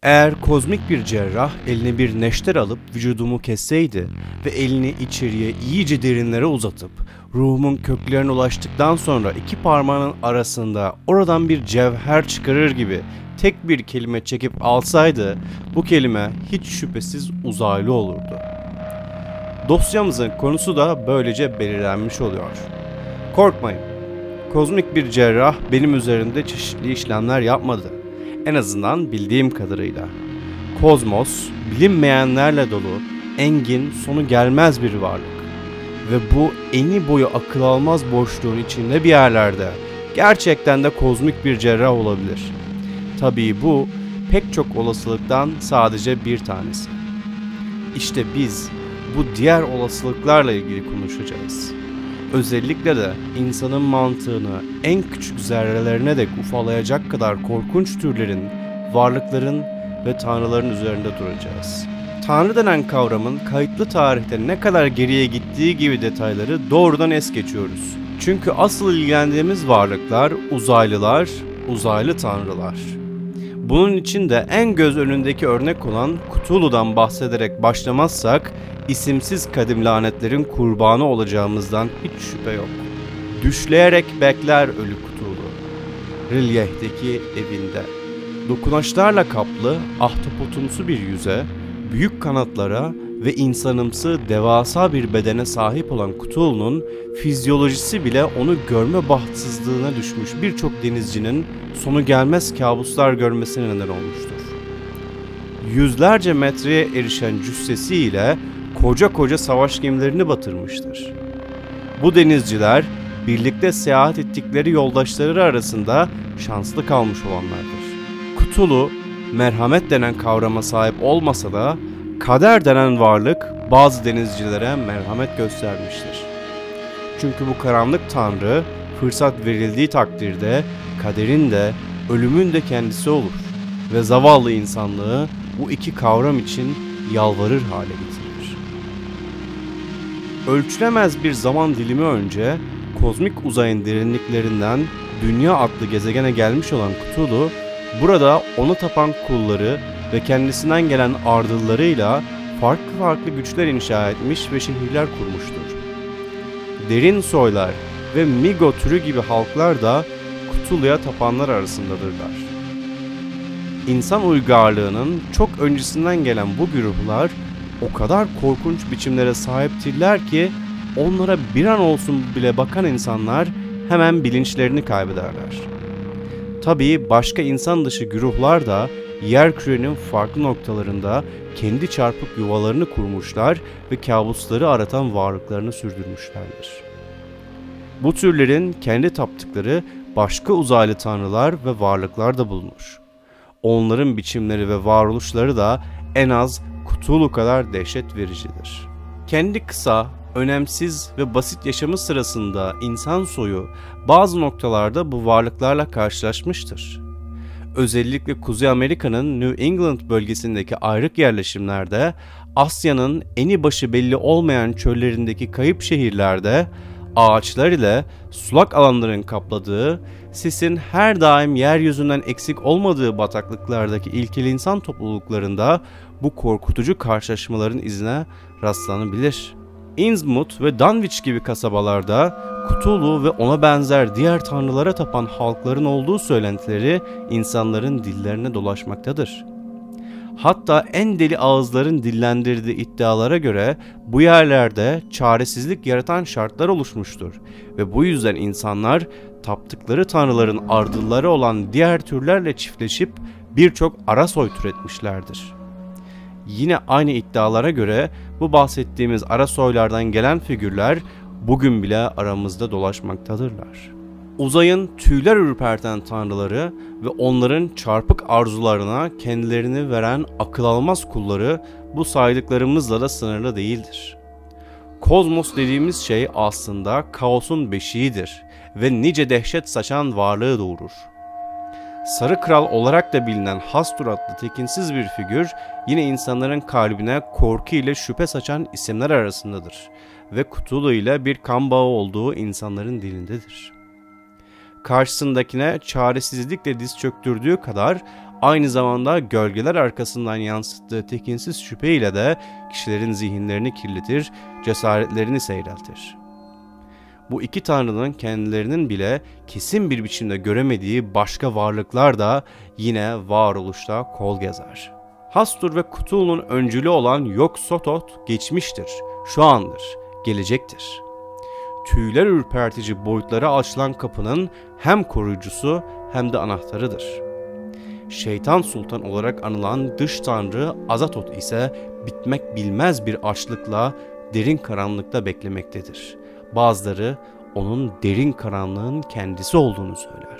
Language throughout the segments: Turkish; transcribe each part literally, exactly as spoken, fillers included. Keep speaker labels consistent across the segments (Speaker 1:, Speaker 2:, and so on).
Speaker 1: Eğer kozmik bir cerrah eline bir neşter alıp vücudumu kesseydi ve elini içeriye iyice derinlere uzatıp ruhumun köklerine ulaştıktan sonra iki parmağının arasında oradan bir cevher çıkarır gibi tek bir kelime çekip alsaydı, bu kelime hiç şüphesiz uzaylı olurdu. Dosyamızın konusu da böylece belirlenmiş oluyor. Korkmayın, kozmik bir cerrah benim üzerimde çeşitli işlemler yapmadı. En azından bildiğim kadarıyla. Kozmos, bilinmeyenlerle dolu, engin, sonu gelmez bir varlık. Ve bu eni boyu akıl almaz boşluğun içinde bir yerlerde gerçekten de kozmik bir cerrah olabilir. Tabii bu pek çok olasılıktan sadece bir tanesi. İşte biz bu diğer olasılıklarla ilgili konuşacağız. Özellikle de insanın mantığını en küçük zerrelerine dek ufalayacak kadar korkunç türlerin, varlıkların ve tanrıların üzerinde duracağız. Tanrı denen kavramın kayıtlı tarihte ne kadar geriye gittiği gibi detayları doğrudan es geçiyoruz. Çünkü asıl ilgilendiğimiz varlıklar uzaylılar, uzaylı tanrılar. Bunun için de en göz önündeki örnek olan Cthulhu'dan bahsederek başlamazsak, isimsiz kadim lanetlerin kurbanı olacağımızdan hiç şüphe yok. Düşleyerek bekler ölü Cthulhu, R'lyeh'teki evinde. Dokunaçlarla kaplı, ahtapotumsu bir yüze, büyük kanatlara ve insanımsı devasa bir bedene sahip olan Cthulhu'nun fizyolojisi bile onu görme bahtsızlığına düşmüş birçok denizcinin sonu gelmez kabuslar görmesine neden olmuştur. Yüzlerce metreye erişen cüssesiyle koca koca savaş gemilerini batırmıştır. Bu denizciler birlikte seyahat ettikleri yoldaşları arasında şanslı kalmış olanlardır. Cthulhu, merhamet denen kavrama sahip olmasa da kader denen varlık bazı denizcilere merhamet göstermiştir. Çünkü bu karanlık tanrı fırsat verildiği takdirde kaderin de ölümün de kendisi olur ve zavallı insanlığı bu iki kavram için yalvarır hale getirir. Ölçülemez bir zaman dilimi önce kozmik uzayın derinliklerinden Dünya adlı gezegene gelmiş olan Cthulhu, burada ona tapan kulları ve kendisinden gelen ardıllarıyla farklı farklı güçler inşa etmiş ve şehirler kurmuştur. Derin soylar ve Migo türü gibi halklar da Cthulhu'ya tapanlar arasındadırlar. İnsan uygarlığının çok öncesinden gelen bu güruhlar o kadar korkunç biçimlere sahiptirler ki onlara bir an olsun bile bakan insanlar hemen bilinçlerini kaybederler. Tabii başka insan dışı güruhlar da yerkürenin farklı noktalarında kendi çarpık yuvalarını kurmuşlar ve kabusları aratan varlıklarını sürdürmüşlerdir. Bu türlerin kendi taptıkları başka uzaylı tanrılar ve varlıklar da bulunur. Onların biçimleri ve varoluşları da en az Cthulhu kadar dehşet vericidir. Kendi kısa, önemsiz ve basit yaşamı sırasında insan soyu bazı noktalarda bu varlıklarla karşılaşmıştır. Özellikle Kuzey Amerika'nın New England bölgesindeki ayrık yerleşimlerde, Asya'nın eni başı belli olmayan çöllerindeki kayıp şehirlerde, ağaçlar ile sulak alanların kapladığı, sisin her daim yeryüzünden eksik olmadığı bataklıklardaki ilkel insan topluluklarında bu korkutucu karşılaşmaların izine rastlanabilir. Innsmouth ve Dunwich gibi kasabalarda Cthulhu ve ona benzer diğer tanrılara tapan halkların olduğu söylentileri insanların dillerine dolaşmaktadır. Hatta en deli ağızların dillendirdiği iddialara göre bu yerlerde çaresizlik yaratan şartlar oluşmuştur ve bu yüzden insanlar taptıkları tanrıların ardılları olan diğer türlerle çiftleşip birçok arasoy türetmişlerdir. Yine aynı iddialara göre bu bahsettiğimiz arasoylardan gelen figürler bugün bile aramızda dolaşmaktadırlar. Uzayın tüyler ürperten tanrıları ve onların çarpık arzularına kendilerini veren akıl almaz kulları bu saydıklarımızla da sınırlı değildir. Kozmos dediğimiz şey aslında kaosun beşiğidir ve nice dehşet saçan varlığı doğurur. Sarı Kral olarak da bilinen Hastur adlı tekinsiz bir figür yine insanların kalbine korku ile şüphe saçan isimler arasındadır ve Cthulhu ile bir kan bağı olduğu insanların dilindedir. Karşısındakine çaresizlikle diz çöktürdüğü kadar aynı zamanda gölgeler arkasından yansıttığı tekinsiz şüpheyle de kişilerin zihinlerini kirletir, cesaretlerini seyreltir. Bu iki tanrının kendilerinin bile kesin bir biçimde göremediği başka varlıklar da yine varoluşta kol gezer. Hastur ve Cthulhu'nun öncülü olan Yog-Sothoth geçmiştir, şu andır, gelecektir. Tüyler ürpertici boyutlara açılan kapının hem koruyucusu hem de anahtarıdır. Şeytan Sultan olarak anılan dış tanrı Azathoth ise bitmek bilmez bir açlıkla derin karanlıkta beklemektedir. Bazıları onun derin karanlığın kendisi olduğunu söyler.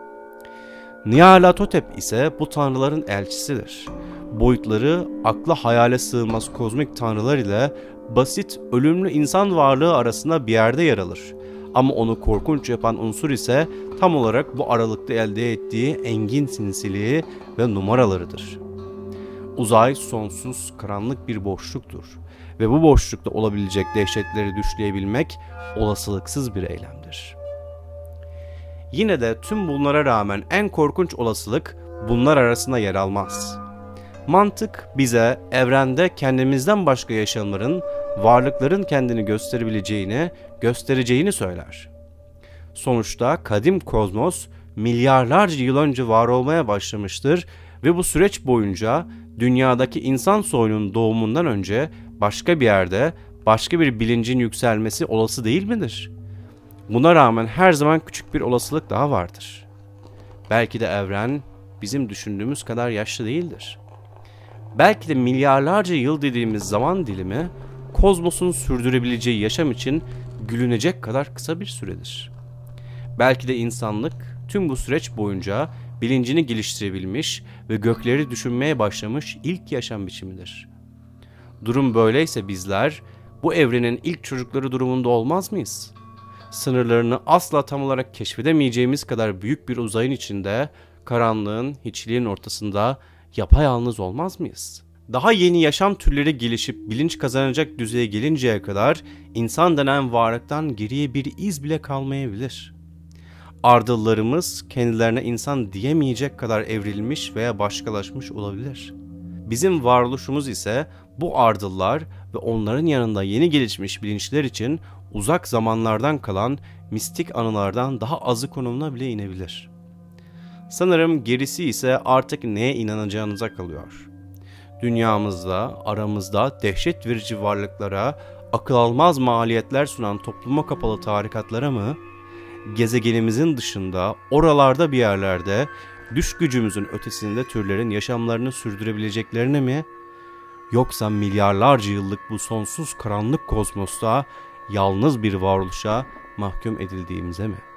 Speaker 1: Nyarlathotep ise bu tanrıların elçisidir. Boyutları akla hayale sığmaz kozmik tanrılar ile basit ölümlü insan varlığı arasında bir yerde yer alır. Ama onu korkunç yapan unsur ise tam olarak bu aralıkta elde ettiği engin sinsiliği ve numaralarıdır. Uzay sonsuz karanlık bir boşluktur ve bu boşlukta olabilecek dehşetleri düşleyebilmek olasılıksız bir eylemdir. Yine de tüm bunlara rağmen en korkunç olasılık bunlar arasında yer almaz. Mantık bize evrende kendimizden başka yaşamların, varlıkların kendini gösterebileceğini, göstereceğini söyler. Sonuçta kadim kozmos milyarlarca yıl önce var olmaya başlamıştır ve bu süreç boyunca dünyadaki insan soyunun doğumundan önce başka bir yerde başka bir bilincin yükselmesi olası değil midir? Buna rağmen her zaman küçük bir olasılık daha vardır. Belki de evren bizim düşündüğümüz kadar yaşlı değildir. Belki de milyarlarca yıl dediğimiz zaman dilimi kozmosun sürdürebileceği yaşam için gülünecek kadar kısa bir süredir. Belki de insanlık tüm bu süreç boyunca bilincini geliştirebilmiş ve gökleri düşünmeye başlamış ilk yaşam biçimidir. Durum böyleyse bizler bu evrenin ilk çocukları durumunda olmaz mıyız? Sınırlarını asla tam olarak keşfedemeyeceğimiz kadar büyük bir uzayın içinde, karanlığın, hiçliğin ortasında yapayalnız olmaz mıyız? Daha yeni yaşam türleri gelişip bilinç kazanacak düzeye gelinceye kadar insan denen varlıktan geriye bir iz bile kalmayabilir. Ardıllarımız kendilerine insan diyemeyecek kadar evrilmiş veya başkalaşmış olabilir. Bizim varoluşumuz ise bu ardıllar ve onların yanında yeni gelişmiş bilinçler için uzak zamanlardan kalan mistik anılardan daha azı konumuna bile inebilir. Sanırım gerisi ise artık neye inanacağınıza kalıyor. Dünyamızda, aramızda dehşet verici varlıklara, akıl almaz maliyetler sunan topluma kapalı tarikatlara mı, gezegenimizin dışında, oralarda bir yerlerde, düş gücümüzün ötesinde türlerin yaşamlarını sürdürebileceklerine mi, yoksa milyarlarca yıllık bu sonsuz karanlık kozmosta yalnız bir varoluşa mahkum edildiğimize mi?